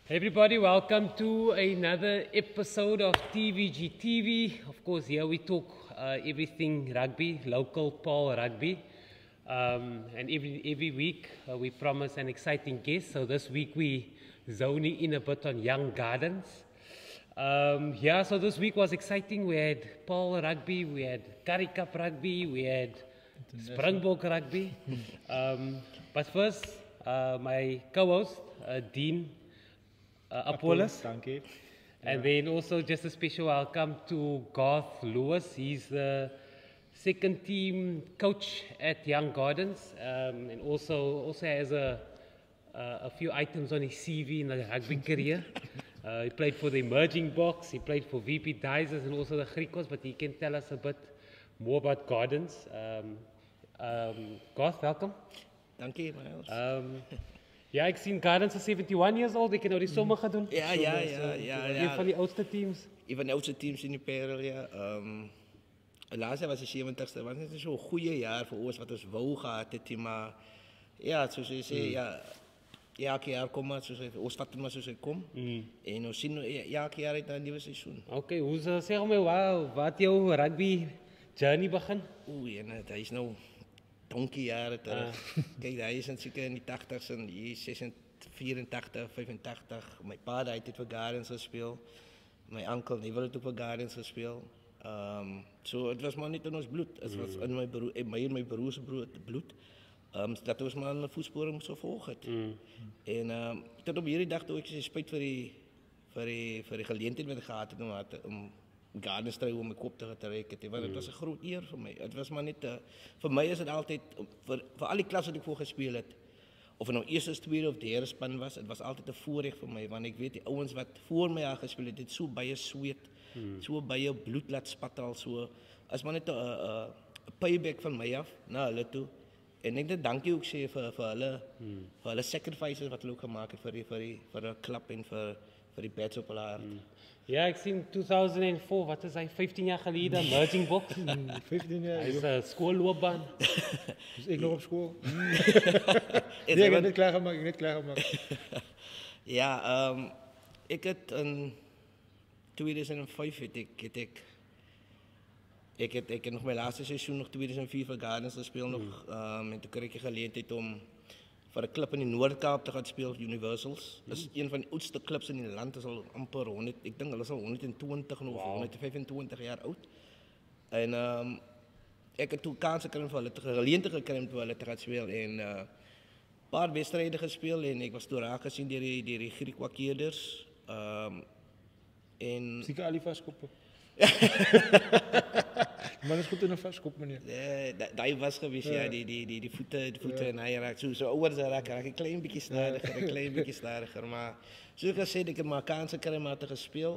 Hey everybody, welcome to another episode of TVG TV. Of course, here we talk everything rugby, local Paul rugby. And every week we promise an exciting guest. So this week we zoning in a bit on Young Gardens. So this week was exciting. We had Paul rugby, we had Currie Cup rugby, we had Springbok rugby. But first, my co-host, Dean Apollos. Thank you. And then also just a special welcome to Garth Lewis. He's the second team coach at Young Gardens, and also has a few items on his CV in the rugby career. He played for the Emerging Box, he played for VP Dysers and also the Griekos, but he can tell us a bit more about Gardens. Garth, welcome. Thank you, Miles. Ja, ik zie Gardens is 71 years old. Ik kan nou die sommer gaan doen. Ja. Een van die oudste teams. Een van de oudste teams in die Parel, ja. Laatst jaar was die 70ste. Het was niet zo'n goede jaar voor ons wat ons wou gehad het. Maar ja, zoals je zei, ja. Elke jaar kom maar, ons vatten maar zoals het komt. En we zien elke jaar uit naar een nieuwe seizoen. Oké, hoe zeg maar, wat jouw rugby journey begin? Oeh, en dat is nou donkere jaren terug. Kijk, hij is zeker in die 80's en die 84, 85. Mijn pa heeft dit voor Gardens gespeeld. Mijn onkel heeft het ook voor Gardens gespeeld. Het was maar niet in ons bloed. Het was in mijn broers bloed. Dat was maar een voetsporen moest volgen. En tot op hierdie dag toe ik spijt voor die geleentheid wat ik gehad om Gardens te om mijn kop te trekken. Want het was een groot eer voor mij. Het was maar niet, voor mij is het altijd, voor al die klassen die ik voor gespeeld heb, of het nou eerste, tweede of derde span was, het was altijd een voorrecht voor mij. Want ik weet, die ouwens wat voor mij al gespeeld hebben, dit zo bij je zweet, zo bij je bloed laat spatten al zo. Als maar net een payback van mij af, naar hulle toe. En ik denk dank je ook zeer voor alle sacrifices wat hulle ook gemaakt hebben voor de club en voor die badge op haar. Ja, ik zie in 2004, wat is hij, 15 jaar geleden, Emerging Box. 15 jaar. Hij is schoolloopbaan. Dus ik nog op school. Ik heb net klaargemaakt. Ja, ik heb in 2005 ik heb nog mijn laatste seizoen, nog 2004 voor Gardens gespeeld. Nog met de kreeg gelegenheid om voor een club in de Noord-Kaap te gaan spelen, Universals. Dat is een van de oudste clubs in het land. Dat is al amper 100, ik denk dat is al 120 of 125 jaar oud. En ik heb toen kansen gekregen, gelegenheid gekregen om te gaan spelen. En een paar wedstrijden gespeeld en ik was toen aangezien door die Griekwakeerders. Zieke Ali vastkoppen. Maar dat is goed in een vastkop, meneer. Dat was geweest, ja. Die voeten en hij raakt zo ouder zijn raak een klein beetje snariger, Maar zoals gezegd, ik heb maar kansen gekregen te gespeeld.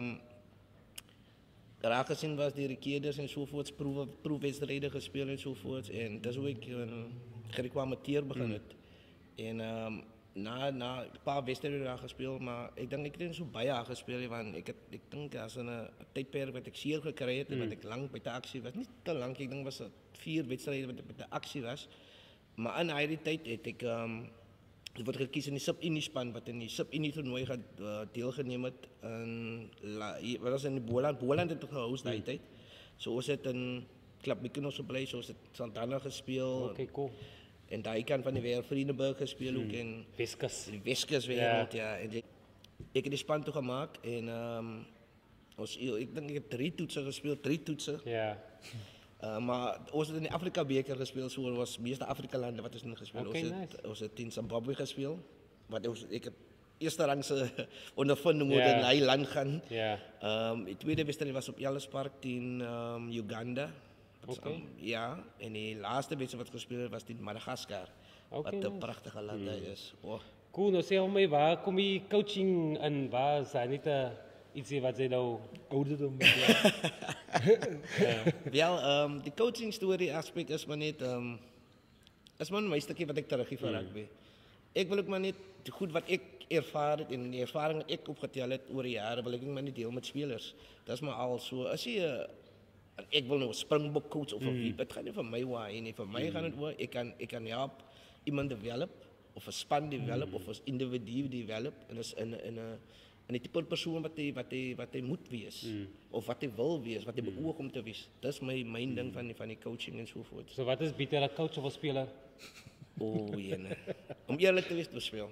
Aangezien was die Rekeerders enzovoorts, proefwedstrijden gespeeld enzovoorts. En dat is hoe ik Griek amateur begonnen. En na een paar wedstrijden daar gespeeld, maar ik denk ik heb zo bijna gespeeld, want ik denk als een tijdperk wat ik zeer gekregen heb, wat ik lang bij de actie was, niet te lang, ik denk was het 4 wedstrijden wat bij de actie was, maar in die tijd heb ik word gekies in die sub-Unie span wat in die sub-Unie toernooi deelgeneem het, wat was in Boland het gehoust die tijd, zo is het een Club Mykonos op plek, zo is het Santana gespeeld. Oké, cool. En daar kan van de wereld Vriendenburg gespeeld ook in Weskus. Weskuswereld, ja. En ik heb die span toe gemaakt en ik denk ik heb 3 toetsen gespeeld, 3 toetsen. Ja. Maar ons het in de Afrika beker gespeeld, zo was de meeste Afrika landen wat is nu gespeeld. Ons het in Zimbabwe gespeeld, wat ik heb eerste rangse ondervinding hoe in die land gaan. De tweede wedstrijd was op Ellispark in Uganda. Ja, en die laatste wedstrijd wat gespeeld was in Madagaskar. Wat een prachtige land is. Oh. Cool, nou zeg maar, waar kom je coaching en waar zijn niet iets wat je nou ouderdom? Wel, de coaching story aspect is maar niet, is maar een stukje wat ik teruggeef van rugby. Ik wil ook maar niet goed wat ik ervaren en de ervaring dat ik opgeteld heb over de jaren, wil ik maar niet delen met spelers. Dat is maar al zo. Als je ik wil nou een Springbok coach of een wie, het gaat niet van mij waar, niet van mij gaan het worden. Ik kan helpen iemand develop of 'n span develop of 'n individu develop en is in 'n tipe persoon wat hy moet wees of wat hy wil wees, wat hy beoog om te wees. Dis my ding van die coaching en so voort. So wat is beter, 'n coach of 'n speler? Jene. Om eerlik te wees, te speel.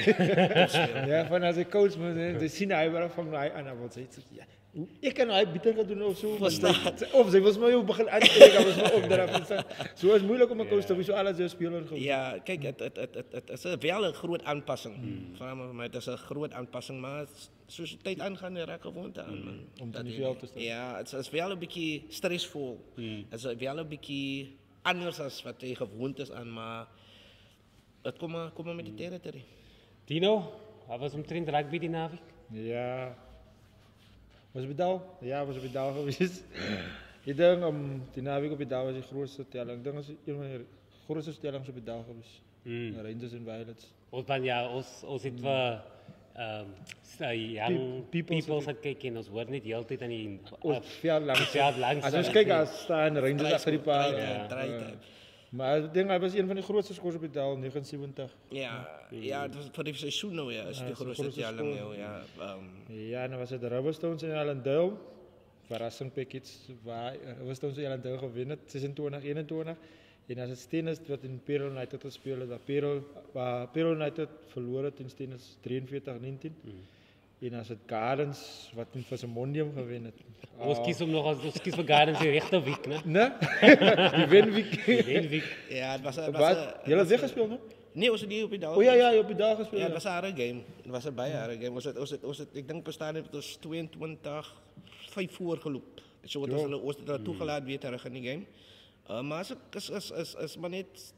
Ja, van as 'n coach moet jy sien hy waar van hy aan wat sê ja. Ek kan hy beter gaan doen of so. Of sy wil my jou begin aantrek, dan was my opdrag. So is moeilik om 'n coach te wees, so alles jou speler gewoon. Ja, kyk, dit is wel 'n groot aanpassing. Vir my, dit is 'n groot aanpassing, maar soos die tyd aangaan, raak gewoonte aan man. Om in die veld te staan. Ja, het is wel 'n bietjie stresvol. Het is wel 'n bietjie anders as wat jy gewoond is aan, maar dit kom maar met die territory. Dino, wat was omtrent rugby die naweek? Ja. Was op die Dal? Ja, was op die Dal geweest. Ik denk die naweek op die Dal was die grootste telling. Ik denk dat het een van de grootste stellings op die Dal geweest. Rangers en Violets. Ons dan ja, ons het we young people het kyk en ons hoor net heeltyd aan die veld langs. Als ons kijkt, als staan Rangers achter die paal. Maar ik denk hij was een van de grootste scores op die Dal, 79. Ja, het was voor die seizoen nou ja, is de grootste telling nou ja. Ja, en dan was het de Rubberstones in Allendale. Verrassing package waar Rubberstones in Allendale gewen het, 26-21. En als het Stennis wat in Perel United gespeeld het, waar Perel United verloor het in Stennis 43-19. En als het Gardens wat in Vassemondium gewen het. Ons kies om nog ons kies vir Gardens die regte week, né? Nee? Die wenweek. Ja, het was jy het weggespeeld, né? Nee, ons het nie op die dag. O ja, op die dag gespeeld. Ja, het was 'n harde game. Het was 'n baie harde game. Ons het ek dink bestaan het ons 22-5 voorgeloop. So het ons het toegelaat weer terug in die game. Maar is maar net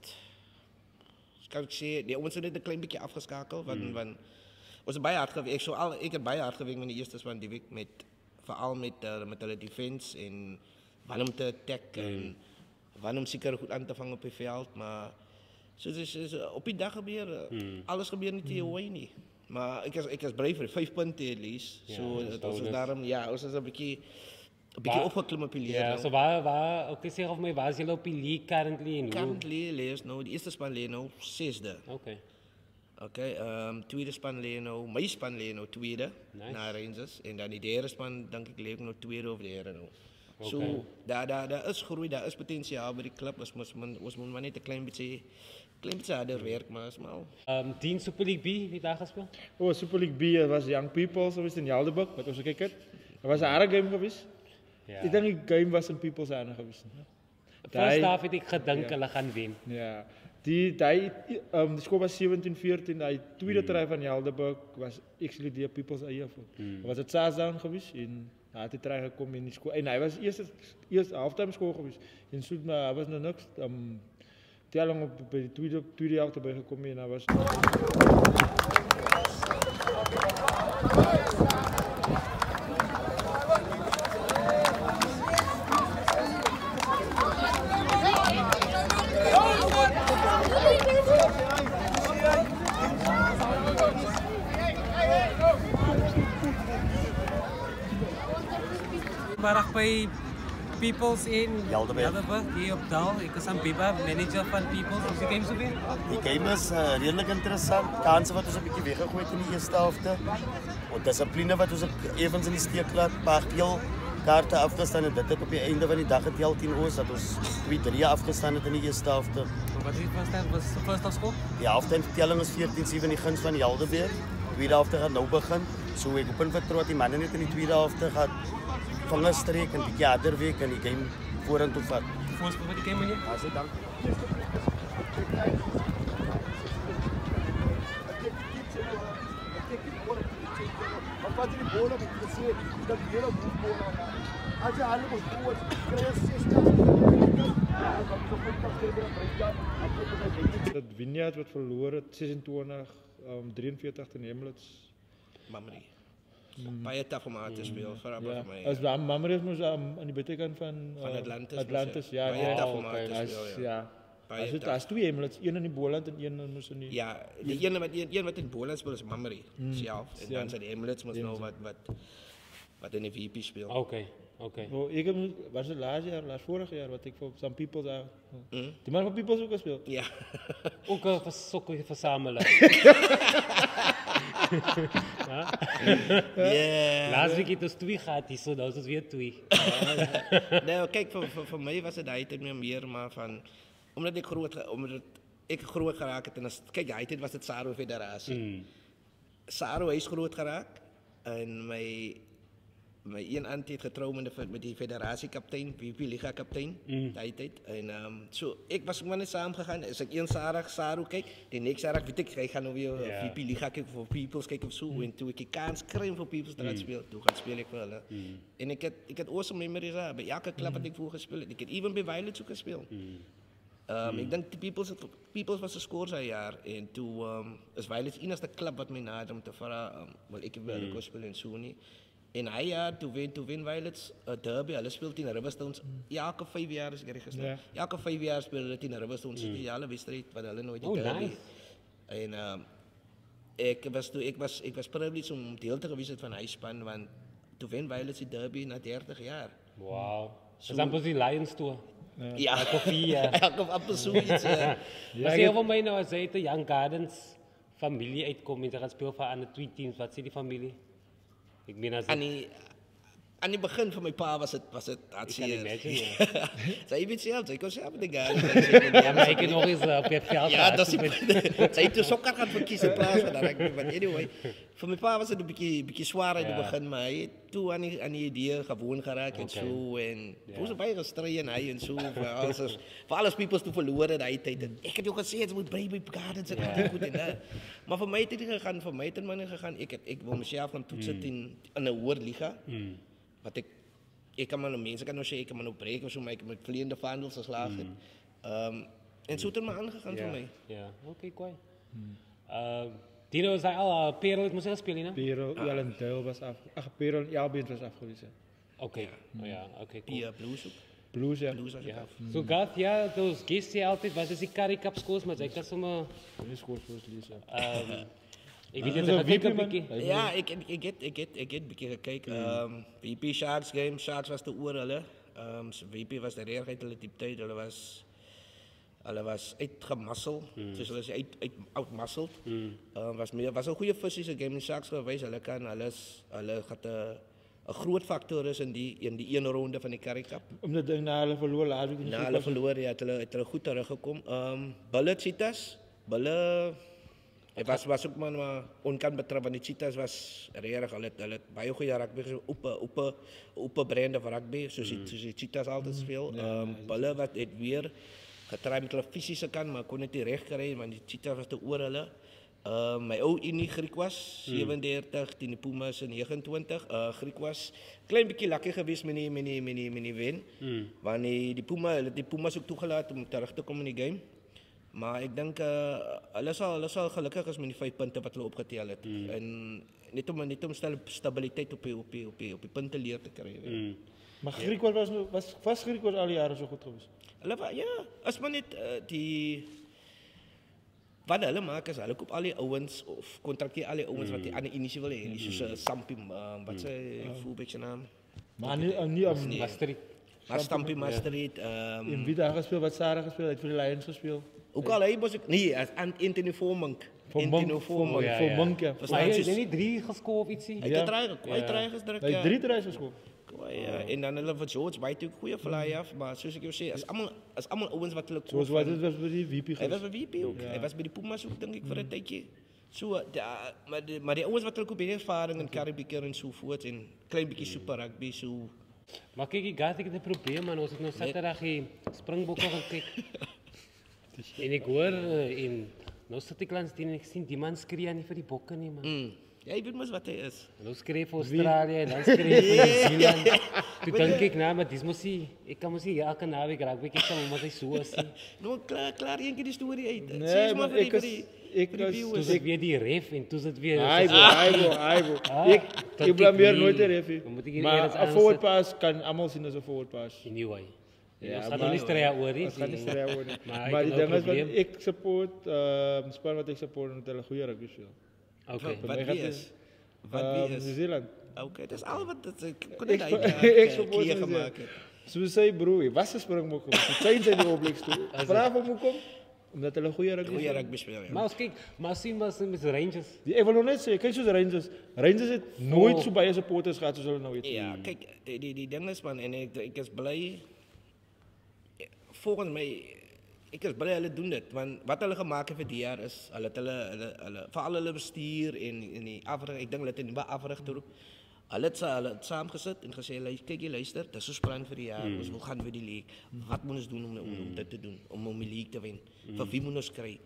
kan ek sê, die ouens het net 'n klein bietjie afgeskakel want ons het baie hard gewerk. Ek het baie hard gewerk met die eerste span die week met veral met hulle defense en wanneer om te attack en wanneer om seker goed aan te vang op die veld, maar soos op die dag gebeur alles gebeur nie te jou way nie. Maar ek is bly vir 5 punte at least. So ons is daarom ons is 'n bietjie opgeklim op die leer. Ja, so waar ook sê of my waar jy op die league currently en currently lees nou die eerste span lê nou 6de. Okay, tweede span lê nou, my span lê nou tweede na Rangers en dan die derde span dink ek lê nou tweede of derde nou. So daar is groei, daar is potensiaal by die klub. Ons moet maar net 'n klein bietjie harder werk, maar is maar. 10 Super League B wie daar gespeel? Super League B was Young People so was in Helderberg wat ons gekyk het. Dit was 'n harde game geweest. Ja. Ek dink die game was in People's hande geweest. First half het ek gedink hulle gaan wen. Ja. Die score was 17-14. Die tweede try van Helderberg was actually die People's eie fout. Was dit Sazan geweest en hij had die try gekom in die score en hy was eerst halftime score geweest. En so maar hy was nog niks telling op by die tweede helfte by gekom en hy was Vanmiddag by People's in Helderberg hier op Dal. Ek is aan Biba, manager van People's. Hoe is die game so weer? Die game is redelijk interessant. Kansen wat ons 'n bietjie weggegooid in die eerste helfte. En dissipline wat ons evens in die steek laat. Paar geel kaarte afgestaan en dit het op die einde van die dag getel 10 ons dat ons 2-3 afgestaan het in die eerste helfte. Wat is die first half score? Die halftime telling is 14-7 in die guns van Helderberg. Tweede helfte gaan nou begin. So ek hoop en vertrou dat die manne net in die tweede helfte gaan vangen streek en bietjie harder werk en die game vorentoe vat. Voorspel vir die game meneer? As dit dank. Wat die bola moet gesê, dat die hele bola. As jy al moet doen, kry jy 60. Dat Vineyard wat verloor het 26-43 teen Hamlets. Mamrie. Baie tough om aan te speel vir my. As Mamrie is aan die buitekant van Atlantis. Ja, baie tough om aan te speel. Ja. As twee Hamlets, een in die Boland en een moes in die. Ja, die een wat in Boland speel is Mamrie self en dan sy die Hamlets moet nou wat in die VP speel. Okay. Oké. Was het laatst vorig jaar, wat ik voor Some People zei. Die man van People's ook gespeeld. Ja. Ook een sokken verzamelen. Ja. Laatst week het ons 2 gehad, so nou is het weer 2. Nee, kijk, voor mij was het altijd meer maar van... Omdat ik groot geraakt heb. En kijk, altijd was het Saro Federatie. Saro is groot geraakt. En mijn een auntie heeft getrouwd met die federatiekaptein, VP Liga-kaptein. En ik was maar net samen gegaan. Als ik Saro kijk, de niks Saro, weet ik ga nou weer VP Liga kijken voor Peoples kijken of zo. En toen ik die kans kreeg voor Peoples te gaan spelen, toen speel ik wel. En ik had awesome memories aan. Bij elke club had ik voor gespeeld. Ik heb even bij Violet ook gespeeld. Ik denk de Peoples was de score zijn jaar. En toen is Violet de enige club wat mij naderde om te vragen. Want ik heb wel gespeeld in Sony. En hij jaar, toen win Violets derby, hij speelt in de Riverstones. Elke 5 jaar is ik gespeeld. Elke 5 jaar speelde hij in de Riverstones. Speciale wedstrijd, wat hij nooit in derby. Nice. En ik was privileged om deel te geweest van huisspan, want toen win Violets die derby na 30 jaar. Wauw. Dat is amper die Lions toe. Ja, koffie. amper zoiets. Maar heel veel mij nou, als hij de Young Gardens familie uitkomt en ze gaan spelen voor andere 2 teams, wat is die familie? Ik meen als aan het begin van mijn pa was het imagine, Zij weet zelf, zij kon zelf met de guy. ja, maar ik heb nog eens op het veld ja, dat is zij heeft de sokker gaan verkiezen in plaats van dat. Maar anyway, voor mijn pa was het een beetje zwaar in het begin, maar hij toen aan die idee gewoon geraakt en zo. En voor zijn bij gestreden hij en zo. Voor alles peoples te verloren, dat ik heb jou gezegd, ze moet bij Gardens en goed en dat. Maar voor mij is het gegaan, ik wil mezelf gaan toetsen in een Hoorliga. Wat ik kan maar mensen kan nog zeggen, ik kan maar nog breken of zo, maar ik heb met vliegende vaandels geslagen. En zo is het maar aangegaan voor mij. Ja, oké, cool. Dino zei al, Perel moest zelf spelen, hè? Perel, Jan Duil was af. Perel, Jalbeen was afgewezen. Oké, oké, cool. Ja, Blues ook. Blues, ja. Blues was af. Zo gaat, ja, dus gist je altijd, wat is die Curry Cup scores, maar ik kan zomaar... Die scores voor het lezen. Ik weet dat ik een beetje... Ja, ik heb een beetje gekeken. VP Sharks game, Sharks was de oorlel. VP was de reerheid hele die tijd, hulle was uitgemasseld, dus hulle is uitmasseld. Was een goede fysische game in Sharks geweest, hulle gaat een groot factor is in die ene ronde van die Curry Cup. Omdat de na verloren laat ik na hulle verloor, ja, het hulle goed teruggekomen. Bulle Cheetahs, het was ook maar onkant betreft, want die Cheetahs was erg, hulle het baie goeie rugby, open brande van rugby, soos die Cheetahs altijd speel. Bulle wat het weer getraaid met hulle fysische kant, maar kon net nie reg kry, want die Cheetahs was te oor hulle. My ou Unie Griek was 37 teen die Pumas 29. Griek was klein bietjie lucky geweest met die wen. Want die Pumas ook toegelaat om terug te kom in die game. Maar ik denk hulle sal gelukkig is met die 5 punte wat hulle opgetel het. En net om stabiliteit op die punte leer te kry. Maar Griek was Griek al die jare so goed geweest. Hulle ja, as maar net die wat hulle maak is hulle koop al die ouens of kontrakteer al die ouens wat die ander inisie wil hê, soos Stampy, wat sy fullback se naam. Maar nie Mastery. Stampy Mastery. In wie daar gespeeld, wat Sarah gespeeld, het voor de Lions gespeeld. Ook al hy was ek nee, as Anthony Formunk. Voor Monk, ja. Maar hy het net 3 geskoor of ietsie. Hy het dreig gedruk, ja. 3 tries gescoord. Ja, en dan hulle vir George baie goeie fly af, maar soos ek jou sê, as almal ouens wat hulle koop. Soos wat dit was by die VP. Hy was by VP ook. Hy was by die Pumas ook dink ek vir 'n tydjie. So maar die ouens wat hulle koop het ervaring in Karibiker en so voort en klein bietjie super rugby so. Maar kyk, ek het 'n probleem man, ons het nou Saterdag die Springbokke gekyk. En ek hoor nou sit ek langs en ek sien die man skree nie vir die bokke nie man. Ja, jy weet mos wat hy is. En ons skree vir Australië en dan skree vir Nieu-Seeland. Toe dink ek maar dis mos ek kan mos nie elke naweek rugby kyk maar hy so is. Nou klaar eendag die storie uit. Nee, maar ek toe sit weer die ref en toe sit weer Aibo. Ek blameer nooit die ref. Maar 'n forward pass kan almal sien as 'n forward pass. Anyway. Ja, ons gaan nie stry oor nie. Maar die ding is wat ek support, span wat ek support met hulle goeie rugby speel. Okay. Wat wie is? New Zealand. Oké, dat is al wat ik kon Ik het support keer het, gemaakt. ja. Zoals zei broer, je was een springbok. Het zijn die oplegs toe. Vraag om hoe kom? Omdat hulle goeie rugby Goeie speel. rugby speel, ja. Maar als kijk, maar sien maar met Rangers. Ik wil nog net zeggen, kijk zoals Rangers. Rangers het nooit zo baie supporters gehad zoals hulle nou het. Ja, kijk, die ding is man, en ik is blij, volgens mij, ik is blij hulle doen dit, want wat hulle gemaakt hebben dit jaar is, hulle vooral hulle bestuur en die afrig, ik denk hulle het in die afrigter ook, hulle het saamgesit en gesê, kyk jy luister, dis ons plan vir die jaar, hoe gaan we die league, wat moet ons doen om dit te doen, om die league te wen, vir wie moet ons kry,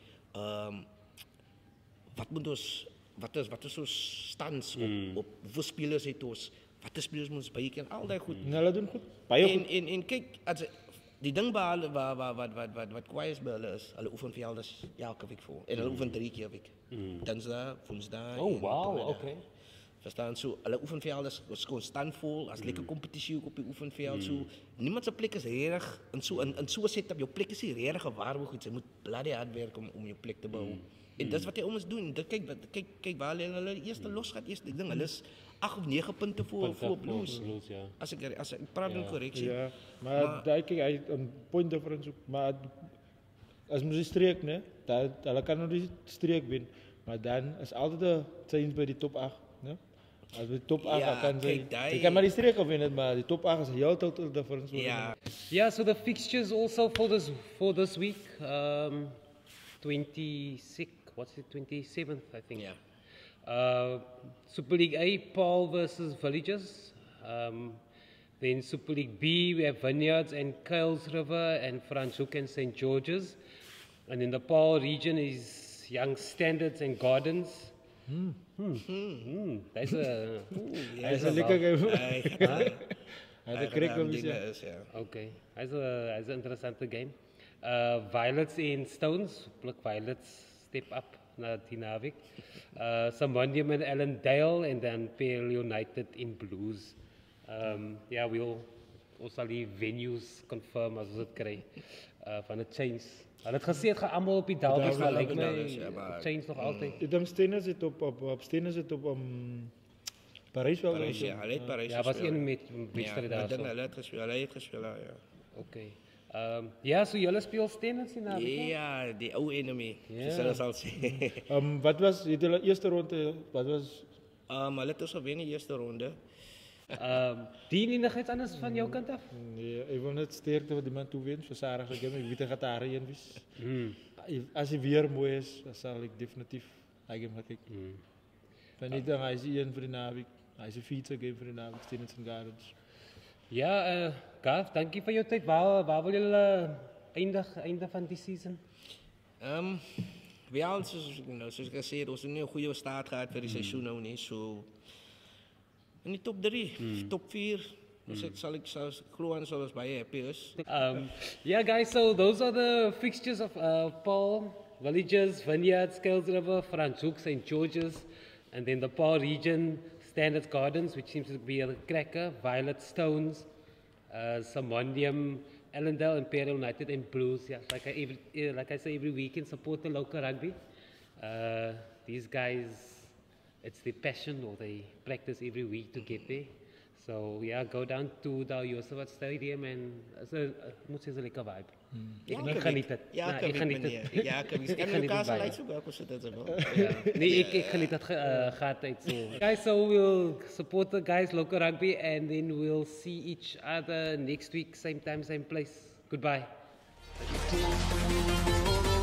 wat moet ons, wat is ons stans op hoeveel spelers het ons, wat spelers moet ons byken, al die goed. En hulle doen goed. Baie goed. En kyk, as die ding waar wat kwaai is by hulle is, hulle oefen veldes elke week voor. En hulle oefen 3 keer 'n week. Dinsdag, Woensdag Oh en wow, Donderdag. okay. Verstaan so, hulle oefenvelde is konstant vol, as lekker kompetisie ook op die oefenveld so. Niemand se plek is regtig in so 'n setup, jou plek is nie regtig gewaarborg goed. Jy moet bloody hard werk om jou plek te bou. En dis wat hy ons doen. Kyk waar hulle eerste los gaat, eerste ding, hulle is 8 of 9 punte voor Blues. Ja. As ek praat in korreksie. Ja, maar daai kyk hy een point difference ook, maar as mens die streek, né? Hulle kan nog die streek wen, maar dan is altyd 'n change by die top 8, né? As by die top 8 Ja, kan kyk, daai- jy kan maar die streek wen, maar die top 8 is heel totaal difference. Ja, Yeah, so the fixtures also for this week, 27th, I think. ja. Super League A, Paul versus Villages. Then Super League B, we have Vineyards and Kales River and Franschhoek and St. George's. And in the Paul region is Young Standards and Gardens. That's a... Hy is 'n lekker game. Hy het 'n krik op die sy. is, ja. Okay, that's an interessante game. Violets in Stones, Pluk Violets step up na die naweek. Samandium and Allendale and then Pale United in Blues. Yeah, ons sal die venues confirm as ons dit kry van 'n change. Hulle het gesê dit gaan almal op die Dallas, maar lyk my Dallas, ja, maar- change nog altyd. Die ding Stennis het op Stennis het op Parys wel. Parys, ja, hulle het Parys Ja, was gespeel. een met Ja, wedstryd maar daar. dan hulle het gespeel, hulle het gespeel, ja. Okay. Ja, so julle speel tennis die naweek. Ja, die ou enemy, Ja. soos hulle sal sê. Wat was het hulle eerste ronde? Wat was Hulle het ons gewen in die eerste ronde. Die enigiets anders van jou kant af? nee, ek wil net sterkte wat die man toe wen vir Sarah gegee. Ek weet hy gaan daar een wees. As hy weer mooi is, dan sal ek definitief hy gaan kyk. Van nie dan hy is een vir die naweek. Hy is 'n feature game vir die naweek Stennis and Gardens. Ja, Gav, dankie vir jou tyd. Waar wil julle einde van die season? Ja, soos ek gesê het, ons het nie 'n goeie staat gehad vir die seisoen nou nie, so in die top 3, top 4. Dus ek sal glo aan sal ons baie happy is. Yeah, guys, so those are the fixtures of Paul, Villages, Vineyards, Scales River, Franschhoek, St. George's, and then the Paul region, Standards Gardens, which seems to be a cracker, Violet Stones, Samondium, Allendale, Imperial United, and Blues. Yeah, like I say every weekend, support the local rugby. These guys, it's their passion, or they practice every week to get there. So yeah, go down to the Josephat Stadium and moet zeggen lekker vibe. Ik geniet het. Ja, ik geniet het. Ja, ik geniet het. Ik geniet het bij bij. je. Nee, ik geniet het gaat uit zo. Guys, so we'll support the guys local rugby and then we'll see each other next week, same time, same place. Goodbye.